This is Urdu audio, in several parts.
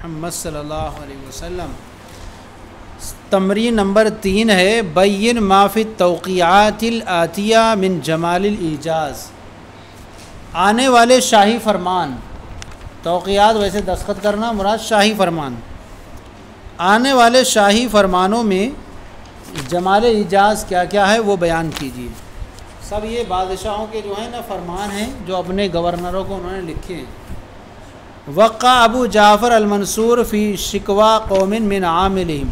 محمد صلی اللہ علیہ وسلم۔ تمرین نمبر 3 ہے بین ما فی التوقیعات الآتیہ من جمال الإیجاز۔ آنے والے شاہی فرمان، توقیعات ویسے دستخط کرنا مراد شاہی فرمان، آنے والے شاہی فرمانوں میں جمال ایجاز کیا کیا ہے وہ بیان کیجیے۔ سب یہ بادشاہوں کے جو ہیں نا فرمان ہیں جو اپنے گورنروں کو انہوں نے لکھے ہیں۔ وقع ابو جعفر المنصور فی شکوا قوم من عاملہم۔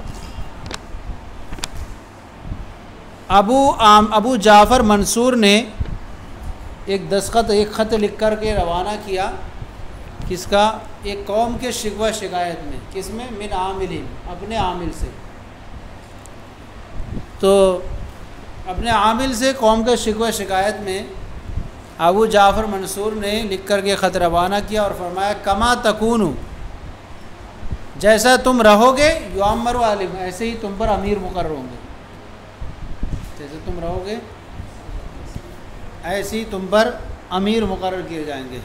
ابو جعفر منصور نے ایک خط لکھ کر کے روانہ کیا، کس کا؟ ایک قوم کے شکوہ شکایت میں، کس میں؟ من عاملہم، اپنے عامل سے۔ تو اپنے عامل سے قوم کے شکوہ شکایت میں ابو جعفر منصور نے لکھ کر کے خط روانہ کیا اور فرمایا کما تکونو، جیسا تم رہو گے یعمر علیکم، ایسے ہی تم پر امیر مقرر ہوں گے، جیسے تم رہو گے ایسے ہی تم پر امیر مقرر کیے جائیں گے۔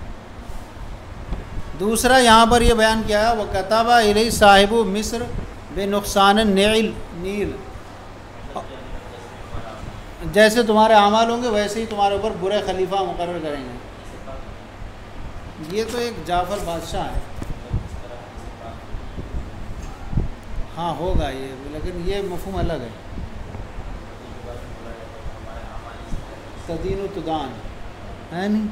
دوسرا یہاں پر یہ بیان کیا ہے وَكَتَبَ إِلَيْهِ صَاحِبُ مصر بِنُقْصَانِ النِّیل، جیسے تمہارے اعمال ہوں گے ویسے ہی تمہارے اوپر برے خلیفہ مقرر کریں گے۔ یہ تو ایک جعفر بادشاہ ہے، ہاں ہوگا یہ، لیکن یہ مفہوم الگ ہے، تدین و تدان ہے نہیں۔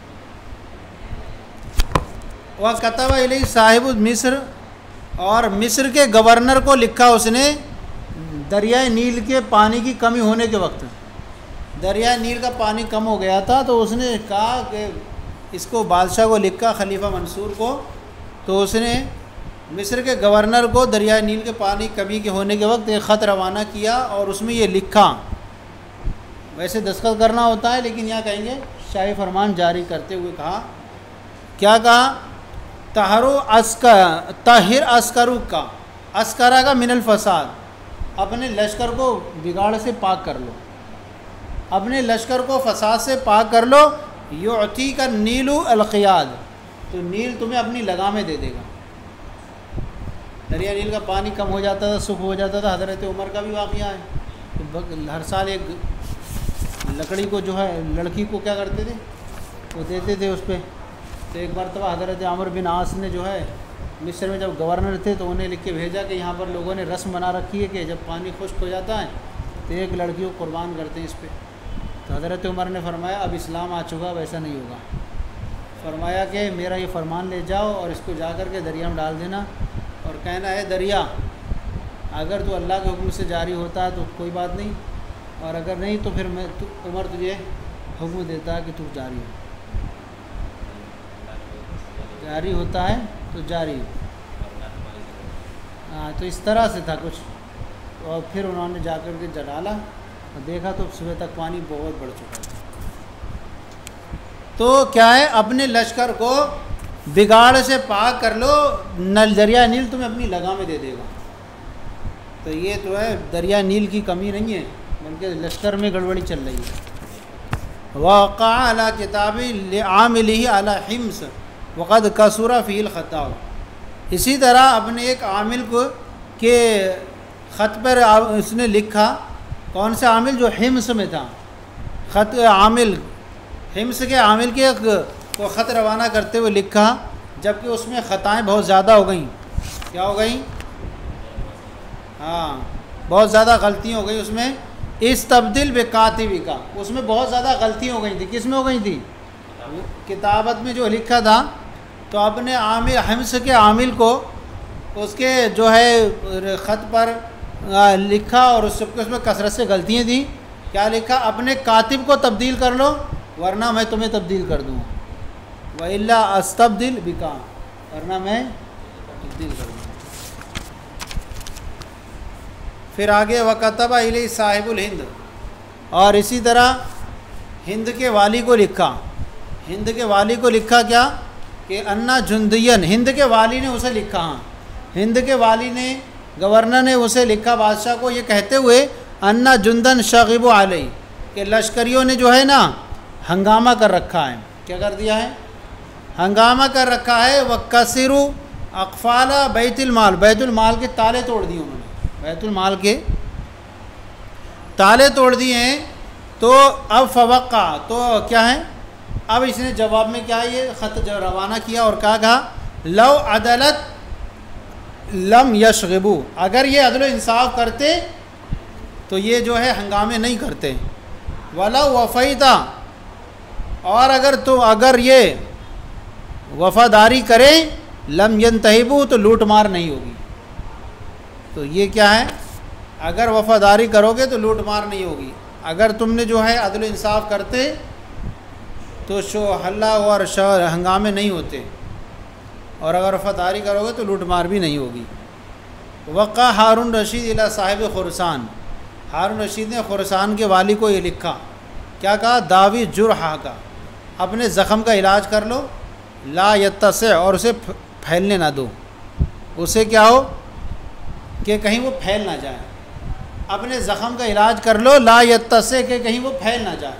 وَكَتَبَ إِلَيْهِ صَاحِبُ مصر، اور مصر کے گورنر کو لکھا اس نے دریائے نیل کے پانی کی کمی ہونے کے وقت، دریائے نیل کا پانی کم ہو گیا تھا تو اس نے کہا کہ اس کو بادشاہ کو لکھا، خلیفہ منصور کو، تو اس نے مصر کے گورنر کو دریائے نیل کے پانی کمی کے ہونے کے وقت ایک خط روانہ کیا اور اس میں یہ لکھا، ویسے دستخط کرنا ہوتا ہے لیکن یہاں کہیں گے شاہی فرمان جاری کرتے ہوئے کہا، کیا کہا؟ طاہر عسکرو کا، عسکرہ کا من الفساد، اپنے لشکر کو بگاڑ سے پاک کر لو، اپنے لشکر کو فساد سے پاک کر لو۔ یعطی کا نیلو القیاد، تو نیل تمہیں اپنی لگامیں دے دے گا۔ دریا نیل کا پانی کم ہو جاتا تھا، سکھ ہو جاتا تھا، حضرت عمر کا بھی واقعہ ہے، تو ہر سال ایک لکڑی کو جو ہے لڑکی کو کیا کرتے تھے وہ دیتے تھے اس پہ۔ تو ایک مرتبہ حضرت عمر بن عاص نے جو ہے مصر میں جب گورنر تھے تو انہیں لکھ کے بھیجا کہ یہاں پر لوگوں نے رسم بنا رکھی ہے کہ جب پانی خشک ہو جاتا ہے تو ایک لڑکی کو قربان کرتے ہیں اس پہ۔ تو حضرت عمر نے فرمایا اب اسلام آ چکا، ویسا نہیں ہوگا، فرمایا کہ میرا یہ فرمان لے جاؤ اور اس کو جا کر کے دریا میں ڈال دینا اور کہنا ہے دریا اگر تو اللہ کے حکم سے جاری ہوتا ہے تو کوئی بات نہیں، اور اگر نہیں تو پھر میں عمر تجھے حکم دیتا ہے کہ تو جاری ہو، جاری ہوتا ہے تو جاری ہو۔ ہاں تو اس طرح سے تھا کچھ، اور پھر انہوں نے جا کر کے ڈالا اور دیکھا تو صبح تک پانی بہت بڑھ چکا تھا۔ تو کیا ہے، اپنے لشکر کو بگاڑ سے پاک کر لو، دریا نیل تمہیں اپنی لگامیں دے دے گا۔ تو یہ تو ہے دریا نیل کی کمی نہیں ہے بلکہ لشکر میں گڑبڑی چل رہی ہے۔ وقع علی کتاب لعاملہ علی حمص وقد کثر فی الخطا، اسی طرح اپنے ایک عامل کو کے خط پر اس نے لکھا، کون سے عامل؟ جو حمص میں تھا، خط عامل حمص کے عامل کے کو خط روانہ کرتے ہوئے لکھا، جبکہ اس میں خطائیں بہت زیادہ ہو گئیں۔ کیا ہو گئیں؟ ہاں بہت زیادہ غلطیاں ہو گئی اس میں۔ استبدل بکاتبی کا، اس میں بہت زیادہ غلطیاں ہو گئی تھیں۔ کس میں ہو گئی تھی؟ کتابت میں جو لکھا تھا، تو اپنے عامل حمص کے عامل کو اس کے جو ہے خط پر لکھا اور اس میں کثرت سے غلطیاں تھیں۔ کیا لکھا؟ اپنے کاتب کو تبدیل کر لو ورنہ میں تمہیں تبدیل کر دوں، وَإِلَّا أَسْتَبْدِلْ بِكَ، ورنہ میں تبدیل کر دوں۔ پھر آگے وَكَتَبَ إِلَيْهِ صَاحِبُ الْهِنْد، اور اسی طرح ہند کے والی کو لکھا، ہند کے والی کو لکھا کیا کہ انا جندین، ہند کے والی نے اسے لکھا، ہاں ہند کے والی نے، گورنر نے اسے لکھا بادشاہ کو، یہ کہتے ہوئے انا جندن شغب علیہ، کہ لشکریوں نے جو ہے نا ہنگامہ کر رکھا ہے۔ کیا کر دیا ہے؟ ہنگامہ کر رکھا ہے۔ وَكَسِرُوا اقفال بیت المال، بیت المال کے تالے توڑ دیے انہوں نے، بیت المال کے تالے توڑ دیے ہیں. تو اب فوقع، تو کیا ہے اب اس نے جواب میں کیا یہ خط جو روانہ کیا اور کہا لو عدلت لم یشغبو، اگر یہ عدل و انصاف کرتے تو یہ جو ہے ہنگامے نہیں کرتے. ولو وفیتا، اور اگر یہ وفاداری کریں لم ینتہبو، تو لوٹ مار نہیں ہوگی. تو یہ کیا ہے، اگر وفاداری کرو گے تو لوٹ مار نہیں ہوگی. اگر تم نے جو ہے عدل و انصاف کرتے تو ہلہ اور ہنگامے نہیں ہوتے، اور اگر وفاداری کرو گے تو لوٹ مار بھی نہیں ہوگی. وقع ہارون رشید الی صاحب خراسان، ہارون رشید نے خراسان کے والی کو یہ لکھا، کیا کہا، داوی جرحہ کا، اپنے زخم کا علاج کر لو، لا یتسع، اور اسے پھیلنے نہ دو، اسے کیا ہو کہ کہیں وہ پھیل نہ جائے. اپنے زخم کا علاج کر لو، لا یتسع، کہ کہیں وہ پھیل نہ جائے.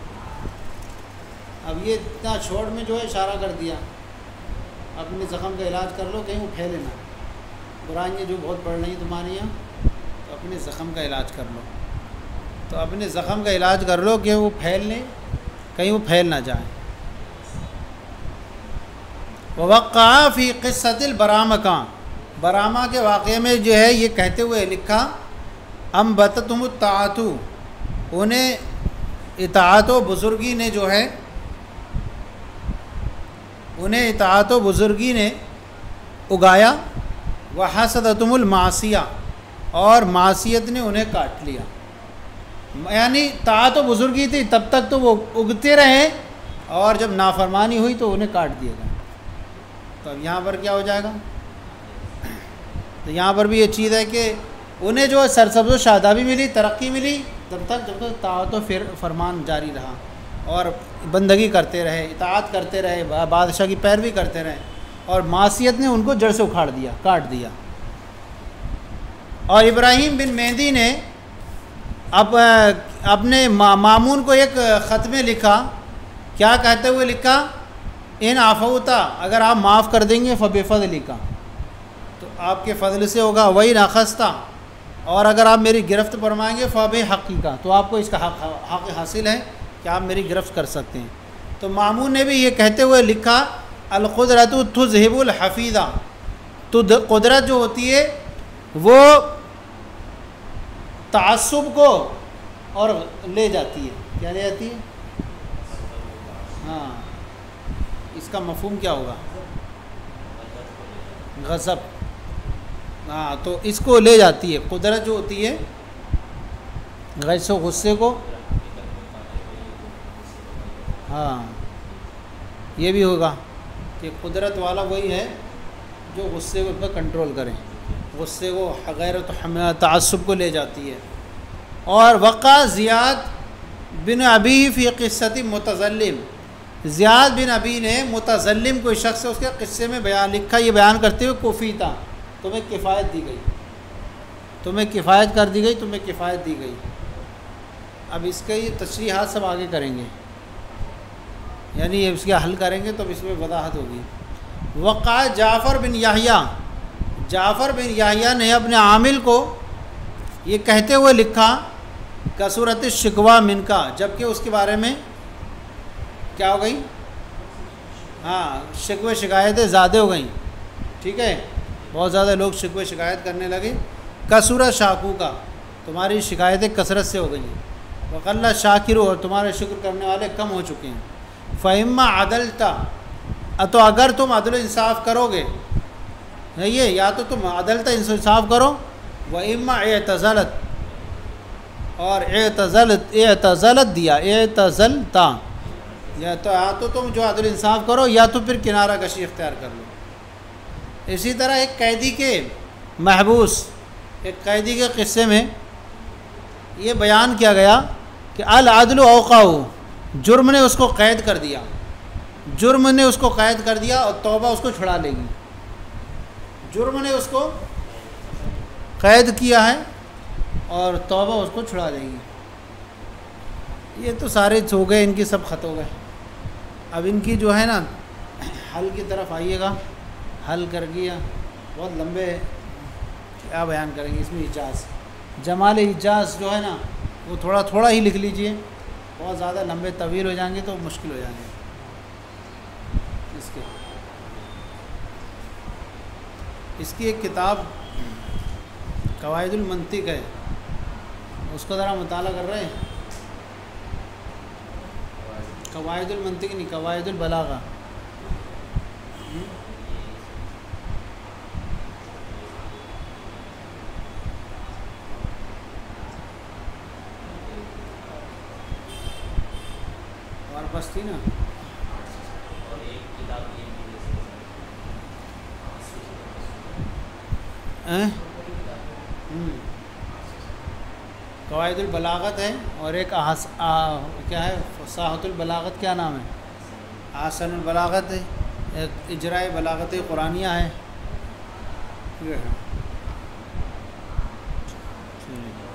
اب یہ اتنا چھوڑ میں جو ہے اشارہ کر دیا، اپنے زخم کا علاج کر لو کہیں وہ پھیلے نہ. برائیاں جو بہت بڑھ رہی ہیں تمہارے یہاں، تو اپنے زخم کا علاج کر لو. تو اپنے زخم کا علاج کر لو کہ وہ پھیلنے، کہیں وہ پھیل نہ جائے. ووقع فی قصۃ البرامہ، برامہ کے واقعے میں جو ہے یہ کہتے ہوئے لکھا، انبتتہم الطاعۃ، انہیں اطاعت و بزرگی نے جو ہے، انہیں اطاعت و بزرگی نے اگایا. وحسدتہم المعصیہ، اور معصیت نے انہیں کاٹ لیا. یعنی طاعت و بزرگی تھی تب تک تو وہ اگتے رہے، اور جب نافرمانی ہوئی تو انہیں کاٹ دیا گیا. تو اب یہاں پر کیا ہو جائے گا، تو یہاں پر بھی یہ چیز ہے کہ انہیں جو سرسبز و شادابی ملی، ترقی ملی، جب تک طاعت و فرمان جاری رہا، اور بندگی کرتے رہے، اطاعت کرتے رہے، بادشاہ کی پیروی کرتے رہے، اور معصیت نے ان کو جڑ سے اکھاڑ دیا، کاٹ دیا. اور ابراہیم بن مہدی نے اپنے مامون کو ایک خط میں لکھا، کیا کہتے ہوئے لکھا، ان عفوتا، اگر آپ معاف کر دیں گے فبفضلک، تو آپ کے فضل سے ہوگا. وَإِنْ أَخَذْتَ، اور اگر آپ میری گرفت فرمائیں گے فبحقک، تو آپ کو اس کا حق حاصل ہے کہ آپ میری گرفت کر سکتے ہیں. تو مامون نے بھی یہ کہتے ہوئے لکھا، القدرۃ تذہب الحفیظہ، تو قدرت جو ہوتی ہے وہ تعصب کو اور لے جاتی ہے. کیا لے جاتی ہے؟ ہاں، اس کا مفہوم کیا ہوگا، غضب. ہاں، تو اس کو لے جاتی ہے. قدرت جو ہوتی ہے غصے و غصے کو، ہاں یہ بھی ہوگا کہ قدرت والا وہی ہے جو غصے کو پر کنٹرول کرے، غصے کو غیر تعصب کو لے جاتی ہے. اور وقع زیاد بن ابی فی قصۃ متظلم، زیاد بن ابی نے متظلم کوئی شخص اس کے قصے میں بیان لکھا، یہ بیان کرتے ہوئے کوفیتا، تمہیں کفایت دی گئی، تمہیں کفایت کر دی گئی، تمہیں کفایت دی گئی. اب اس کے تشریحات سب آگے کریں گے، یعنی اس کا حل کریں گے تو اس میں وضاحت ہوگی. وقع جعفر بن یحییٰ، جعفر بن یحییٰ نے اپنے عامل کو یہ کہتے ہوئے لکھا، کثرت الشکویٰ منکا، جبکہ اس کے بارے میں کیا ہو گئی، ہاں شکوے شکایتیں زیادہ ہو گئیں. ٹھیک ہے، بہت زیادہ لوگ شکوے شکایت کرنے لگے. کثرت شاکو کا، تمہاری شکایتیں کثرت سے ہو گئی ہیں. وقل شاکرو، اور تمہارے شکر کرنے والے کم ہو چکے ہیں. فَإِمَّا عَدَلْتَ، تو اگر تم عدل و انصاف کرو گے، یہ یا تو تم عدلتا انصاف کرو، وَإِمَّا اعتزلت، اور اعتزلت دیا، اعتزلتا، یا تو تم جو عدل انصاف کرو یا تو پھر کنارہ کشی اختیار کر لو. اسی طرح ایک قیدی کے محبوس، ایک قیدی کے قصے میں یہ بیان کیا گیا کہ العدل اوقع، جرم نے اس کو قید کر دیا، جرم نے اس کو قید کر دیا، اور توبہ اس کو چھڑا لے گی. جرم نے اس کو قید کیا ہے اور توبہ اس کو چھڑا لے گی. یہ تو سارے ہو گئے، ان کی سب خط ہو گئے. اب ان کی جو ہے نا حل کی طرف آئیے گا. حل کر گیا، بہت لمبے کیا بیان کریں گے اس میں اعجاز، جمال اعجاز جو ہے نا وہ تھوڑا تھوڑا ہی لکھ لیجئے، بہت زیادہ لمبے طویل ہو جائیں گے تو مشکل ہو جائیں گے اس کی ایک کتاب قواعد المنطق ہے، اس کو ذرا مطالعہ کر رہے ہیں؟ قواعد المنطق نہیں، قواعد البلاغہ۔ اور بس تھی نا قواعد البلاغت ہے، اور ایک کیا ہے فصاحت البلاغت، کیا نام ہے؟ احسن البلاغت ہے، ایک اجراء بلاغت قرآنیہ ہے، یہ ہے۔